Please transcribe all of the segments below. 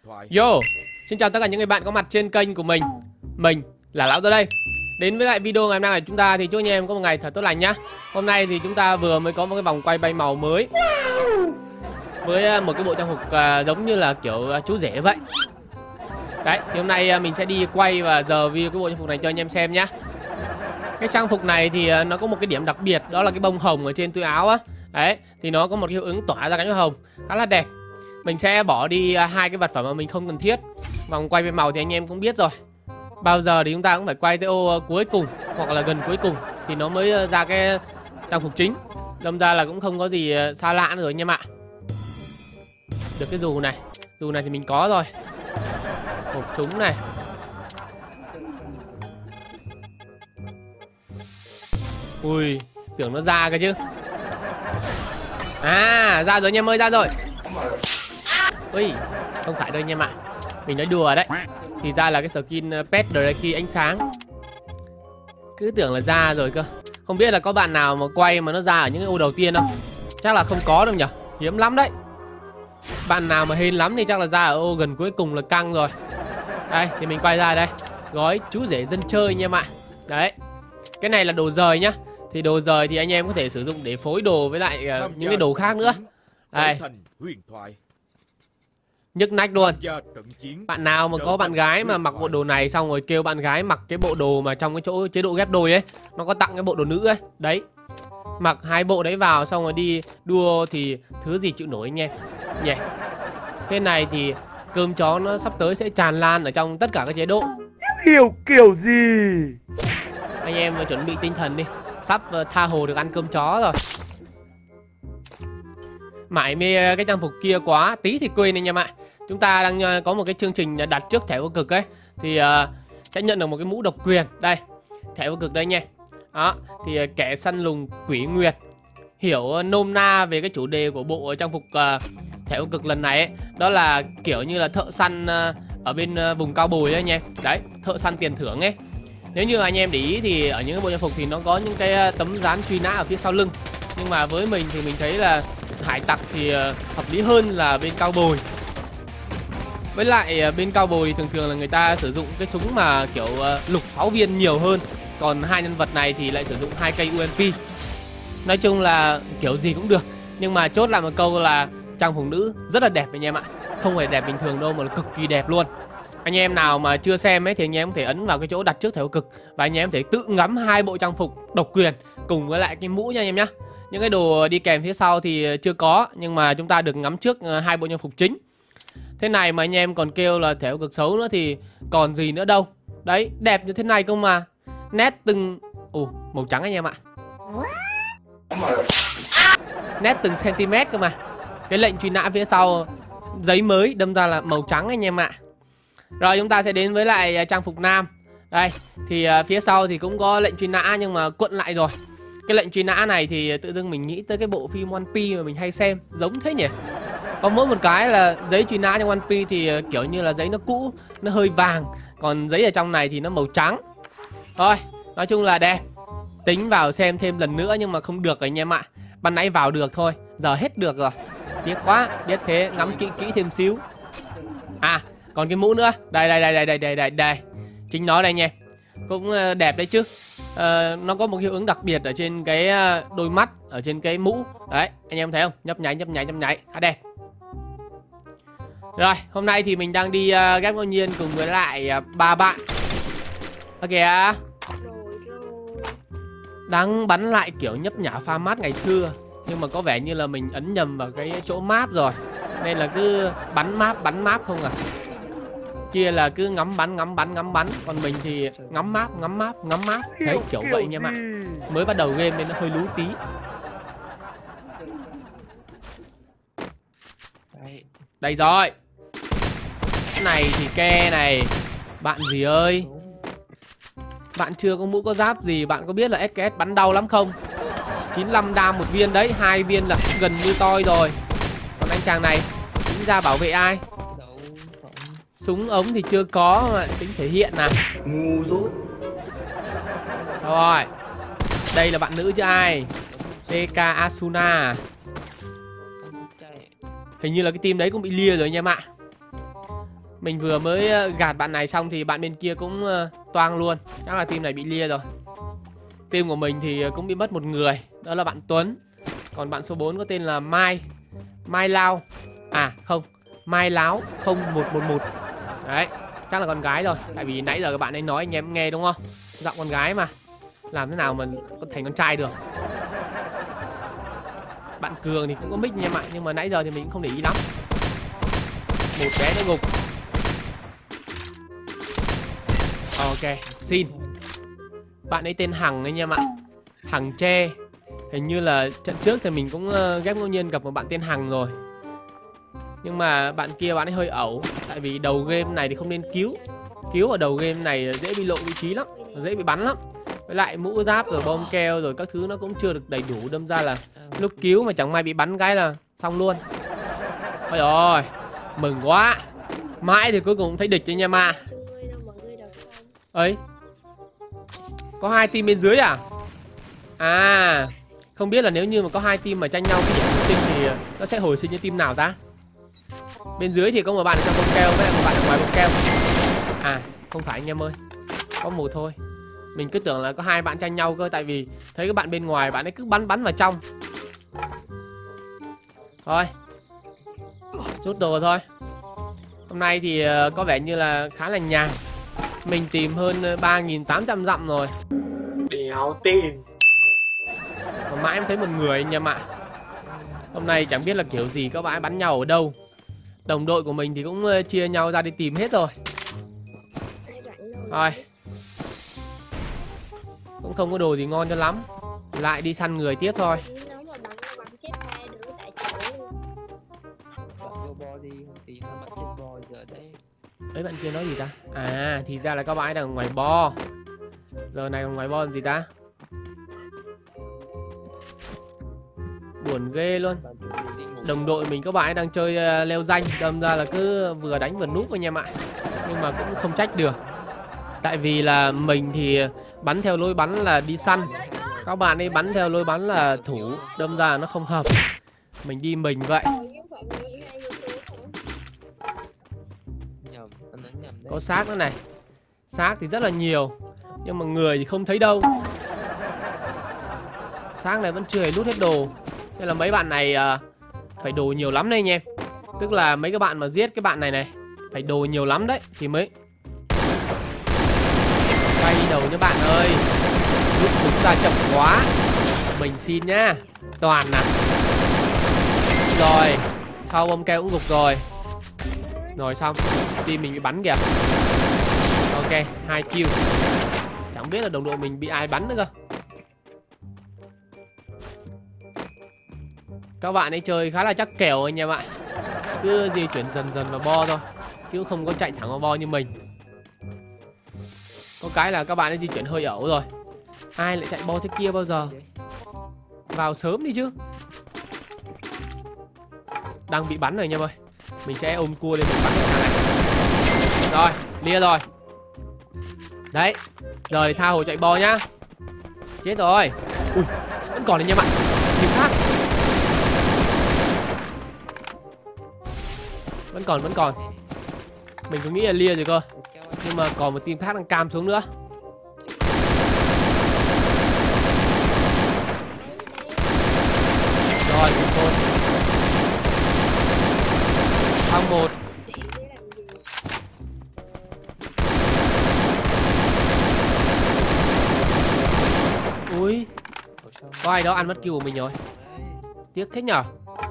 Yo, xin chào tất cả những người bạn có mặt trên kênh của mình. Mình là Lão Ra đây. Đến với lại video ngày hôm nay của chúng ta thì chúc anh em có một ngày thật tốt lành nhá. Hôm nay thì chúng ta vừa mới có một cái vòng quay bay màu mới với một cái bộ trang phục giống như là kiểu chú rể vậy. Đấy, thì hôm nay mình sẽ đi quay và review cái bộ trang phục này cho anh em xem nhá. Cái trang phục này thì nó có một cái điểm đặc biệt, đó là cái bông hồng ở trên túi áo á. Đấy, thì nó có một cái hiệu ứng tỏa ra cánh hồng khá là đẹp. Mình sẽ bỏ đi hai cái vật phẩm mà mình không cần thiết. Vòng quay về màu thì anh em cũng biết rồi. Bao giờ thì chúng ta cũng phải quay tới ô cuối cùng hoặc là gần cuối cùng thì nó mới ra cái trang phục chính. Đâm ra là cũng không có gì xa lạ nữa rồi anh em ạ. Được cái dù này. Dù này thì mình có rồi. Hộp súng này. Ui, tưởng nó ra cơ chứ. À, ra rồi anh em ơi, ra rồi. Ui, không phải đâu anh em ạ. Mình nói đùa đấy. Thì ra là cái skin Pet Drake ánh sáng. Cứ tưởng là ra rồi cơ. Không biết là có bạn nào mà quay mà nó ra ở những cái ô đầu tiên không? Chắc là không có đâu nhỉ. Hiếm lắm đấy. Bạn nào mà hên lắm thì chắc là ra ở ô gần cuối cùng là căng rồi. Đây, thì mình quay ra đây. Gói chú rể dân chơi anh em ạ. Đấy. Cái này là đồ rời nhá. Thì đồ rời thì anh em có thể sử dụng để phối đồ với lại những cái đồ khác nữa. Đây. Nhức nách luôn. Bạn nào mà có bạn gái mà mặc bộ đồ này xong rồi kêu bạn gái mặc cái bộ đồ mà trong cái chỗ chế độ ghép đôi ấy, nó có tặng cái bộ đồ nữ ấy. Đấy. Mặc hai bộ đấy vào xong rồi đi đua thì thứ gì chịu nổi anh em nhỉ. Thế này thì cơm chó nó sắp tới sẽ tràn lan ở trong tất cả các chế độ. Hiểu kiểu gì. Anh em chuẩn bị tinh thần đi. Sắp tha hồ được ăn cơm chó rồi. Mãi mê cái trang phục kia quá, tí thì quên anh em ạ. Chúng ta đang có một cái chương trình đặt trước thẻ vô cực ấy. Thì sẽ nhận được một cái mũ độc quyền. Đây, thẻ vô cực đây nha. Đó, thì kẻ săn lùng quỷ nguyệt. Hiểu nôm na về cái chủ đề của bộ trang phục thẻ vô cực lần này ấy, đó là kiểu như là thợ săn ở bên vùng cao bồi ấy nha. Đấy, thợ săn tiền thưởng ấy. Nếu như anh em để ý thì ở những cái bộ trang phục thì nó có những cái tấm dán truy nã ở phía sau lưng. Nhưng mà với mình thì mình thấy là hải tặc thì hợp lý hơn là bên cao bồi. Với lại bên cao bồi thường thường là người ta sử dụng cái súng mà kiểu lục 6 viên nhiều hơn. Còn hai nhân vật này thì lại sử dụng 2 cây UMP. Nói chung là kiểu gì cũng được. Nhưng mà chốt lại một câu là trang phục nữ rất là đẹp anh em ạ. Không phải đẹp bình thường đâu mà là cực kỳ đẹp luôn. Anh em nào mà chưa xem ấy thì anh em có thể ấn vào cái chỗ đặt trước thẻ vô cực. Và anh em có thể tự ngắm hai bộ trang phục độc quyền cùng với lại cái mũ nha anh em nhá. Những cái đồ đi kèm phía sau thì chưa có, nhưng mà chúng ta được ngắm trước hai bộ trang phục chính. Thế này mà anh em còn kêu là thẻ vô cực xấu nữa thì còn gì nữa đâu. Đấy, đẹp như thế này cơ mà. Nét từng... Ồ, màu trắng anh em ạ. Nét từng cm cơ mà. Cái lệnh truy nã phía sau giấy mới đâm ra là màu trắng anh em ạ. Rồi chúng ta sẽ đến với lại trang phục nam. Đây, thì phía sau thì cũng có lệnh truy nã nhưng mà cuộn lại rồi. Cái lệnh truy nã này thì tự dưng mình nghĩ tới cái bộ phim One Piece mà mình hay xem. Giống thế nhỉ. Có mỗi một cái là giấy truy nã trong One Piece thì kiểu như là giấy nó cũ, nó hơi vàng. Còn giấy ở trong này thì nó màu trắng. Thôi, nói chung là đẹp. Tính vào xem thêm lần nữa nhưng mà không được rồi anh em ạ. Ban nãy vào được thôi, giờ hết được rồi. Tiếc quá, biết thế, ngắm kỹ kỹ thêm xíu. À, còn cái mũ nữa. Đây. Chính nó đây nha. Cũng đẹp đấy chứ. Nó có một hiệu ứng đặc biệt ở trên cái đôi mắt, ở trên cái mũ. Đấy, anh em thấy không? Nhấp nháy. Đẹp. Rồi, hôm nay thì mình đang đi ghép ngẫu nhiên cùng với lại 3 bạn. Ok à. Đang bắn lại kiểu nhấp nhả pha mát ngày xưa. Nhưng mà có vẻ như là mình ấn nhầm vào cái chỗ map rồi. Nên là cứ bắn map không à. Kia là cứ ngắm bắn. Còn mình thì ngắm map. Đấy, kiểu vậy anh em ạ. Mới bắt đầu game nên nó hơi lú tí. Đây rồi. Cái này thì ke này. Bạn gì ơi. Bạn chưa có mũ có giáp gì. Bạn có biết là SKS bắn đau lắm không? 95 đam một viên đấy. 2 viên là gần như toi rồi. Còn anh chàng này tính ra bảo vệ ai? Súng ống thì chưa có mà tính thể hiện nào. Ngu dốt. Rồi. Đây là bạn nữ chứ ai? TK Asuna. Hình như là cái team đấy cũng bị lia rồi anh em ạ. Mình vừa mới gạt bạn này xong thì bạn bên kia cũng toang luôn. Chắc là team này bị lia rồi. Team của mình thì cũng bị mất một người, đó là bạn Tuấn. Còn bạn số 4 có tên là Mai Lao. À không, Mai Láo 0111. Đấy, chắc là con gái rồi. Tại vì nãy giờ các bạn ấy nói anh em nghe đúng không? Giọng con gái mà. Làm thế nào mà thành con trai được. Bạn Cường thì cũng có mic nha em ạ. Nhưng mà nãy giờ thì mình cũng không để ý lắm. Một bé nó gục. Ok, xin. Bạn ấy tên Hằng đấy nha em ạ. Hằng Tre. Hình như là trận trước thì mình cũng ghép ngẫu nhiên gặp một bạn tên Hằng rồi. Nhưng mà bạn kia bạn ấy hơi ẩu. Tại vì đầu game này thì không nên cứu. Cứu ở đầu game này dễ bị lộ vị trí lắm, dễ bị bắn lắm. Với lại mũ giáp rồi bom keo rồi các thứ nó cũng chưa được đầy đủ. Đâm ra là lúc cứu mà chẳng may bị bắn cái là xong luôn. Ôi rồi, mừng quá. Mãi thì cuối cùng cũng thấy địch đấy nha ma. Ấy, có 2 team bên dưới à? À, không biết là nếu như mà có 2 team mà tranh nhau cái điểm hồi sinh thì nó sẽ hồi sinh cho team nào ta? Bên dưới thì có một bạn ở trong bông keo với một bạn ở ngoài bông keo. À, không phải anh em ơi, có một thôi. Mình cứ tưởng là có 2 bạn tranh nhau cơ. Tại vì thấy các bạn bên ngoài bạn ấy cứ bắn vào trong. Thôi, rút đồ thôi. Hôm nay thì có vẻ như là khá là nhàn. Mình tìm hơn 3.800 dặm rồi. Đéo tin. Mà mãi em thấy một người anh em ạ. Hôm nay chẳng biết là kiểu gì các bạn bắn nhau ở đâu. Đồng đội của mình thì cũng chia nhau ra đi tìm hết rồi. Thôi, cũng không có đồ gì ngon cho lắm. Lại đi săn người tiếp thôi. Ấy bạn kia nói gì ta? À, thì ra là các bạn đang ở ngoài bo. Giờ này còn ngoài bo làm gì ta? Buồn ghê luôn. Đồng đội mình các bạn đang chơi leo danh. Đâm ra là cứ vừa đánh vừa núp anh em ạ. Nhưng mà cũng không trách được. Tại vì là mình thì bắn theo lối bắn là đi săn. Các bạn ấy bắn theo lối bắn là thủ. Đâm ra là nó không hợp. Mình đi mình vậy. Có xác nữa này. Xác thì rất là nhiều. Nhưng mà người thì không thấy đâu. Xác này vẫn chưa hề lút hết đồ. Nên là mấy bạn này phải đồ nhiều lắm đây anh em. Tức là mấy các bạn mà giết cái bạn này này phải đồ nhiều lắm đấy thì mới bay đầu nha bạn ơi. Rút súng ra chậm quá. Mình xin nhá. Toàn nè. Rồi, sau bom keo cũng gục rồi. Rồi xong, team mình bị bắn kìa. Ok, 2 kill. Chẳng biết là đồng đội mình bị ai bắn nữa cơ. Các bạn ấy chơi khá là chắc kèo anh em ạ. Cứ di chuyển dần dần vào bo thôi, chứ không có chạy thẳng vào bo như mình. Có cái là các bạn ấy di chuyển hơi ẩu rồi. Ai lại chạy bo thế kia bao giờ. Vào sớm đi chứ. Đang bị bắn rồi anh em ơi. Mình sẽ ôm cua lên mình bắn cái thằng này. Rồi, lia rồi. Đấy, giờ thì tha hồ chạy bo nhá. Chết rồi. Ui, vẫn còn anh em ạ. Team khác. Vẫn còn. Mình cứ nghĩ là lia rồi cơ. Nhưng mà còn một team khác đang cam xuống nữa. Rồi, cùng thôi. Xong một. Ui, có ai đó ăn mất kill của mình rồi. Tiếc thế nhở.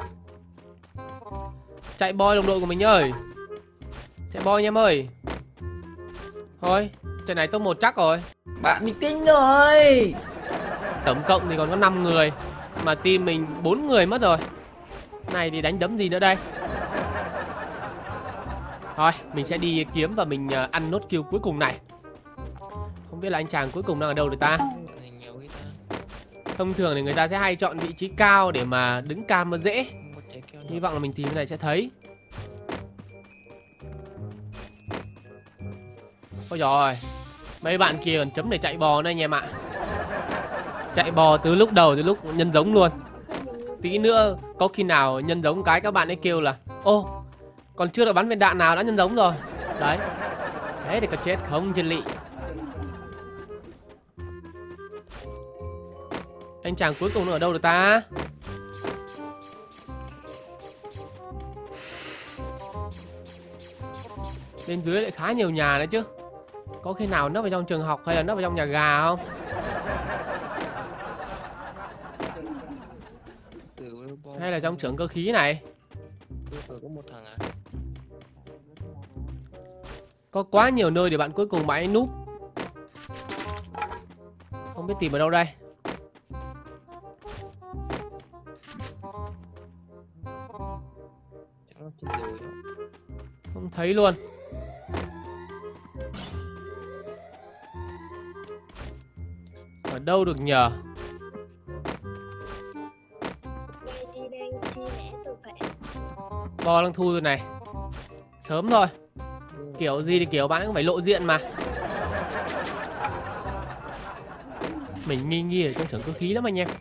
Chạy boy đồng đội của mình ơi. Chạy boy nha em ơi. Thôi, trận này top 1 chắc rồi. Bạn bị kinh rồi. Tổng cộng thì còn có 5 người. Mà team mình 4 người mất rồi. Này thì đánh đấm gì nữa đây. Thôi, mình sẽ đi kiếm và mình ăn nốt kill cuối cùng này. Không biết là anh chàng cuối cùng đang ở đâu rồi ta. Thông thường thì người ta sẽ hay chọn vị trí cao để mà đứng cam nó dễ. Hy vọng là mình tìm cái này sẽ thấy. Ôi trời, mấy bạn kia còn chấm để chạy bò nữa anh em ạ. Chạy bò từ lúc đầu, từ lúc nhân giống luôn. Tí nữa có khi nào nhân giống cái các bạn ấy kêu là ô, còn chưa được bắn viên đạn nào đã nhân giống rồi. Đấy. Thế thì có chết không chân lị. Anh chàng cuối cùng nó ở đâu rồi ta? Bên dưới lại khá nhiều nhà nữa chứ. Có khi nào nó vào trong trường học hay là nó vào trong nhà gà không? Hay là trong xưởng cơ khí này? Có một thằng à? Có quá nhiều nơi để bạn cuối cùng bạn ấy núp. Không biết tìm ở đâu đây. Không thấy luôn. Ở đâu được nhờ? Bo đang thu rồi này. Sớm thôi. Kiểu gì thì kiểu bạn cũng phải lộ diện mà. Mình nghi ở trong xưởng cơ khí lắm anh em.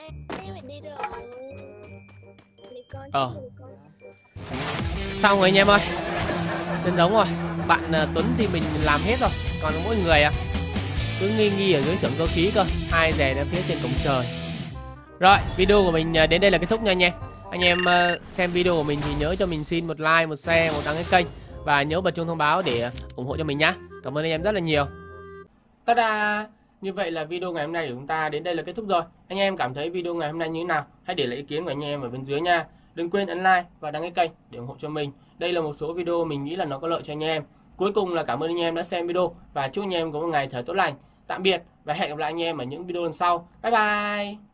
Xong rồi anh em ơi. Chân giống rồi. Bạn Tuấn thì mình làm hết rồi. Còn mỗi người à cứ nghi ở dưới xưởng cơ khí cơ. Hai rè ở phía trên cổng trời. Rồi, video của mình đến đây là kết thúc nha anh em. Anh em xem video của mình thì nhớ cho mình xin một like, một share, một đăng ký kênh. Và nhớ bật chuông thông báo để ủng hộ cho mình nhá. Cảm ơn anh em rất là nhiều. Ta-da! Như vậy là video ngày hôm nay của chúng ta đến đây là kết thúc rồi. Anh em cảm thấy video ngày hôm nay như thế nào? Hãy để lại ý kiến của anh em ở bên dưới nha. Đừng quên ấn like và đăng ký kênh để ủng hộ cho mình. Đây là một số video mình nghĩ là nó có lợi cho anh em. Cuối cùng là cảm ơn anh em đã xem video và chúc anh em có một ngày thật tốt lành. Tạm biệt và hẹn gặp lại anh em ở những video lần sau. Bye bye!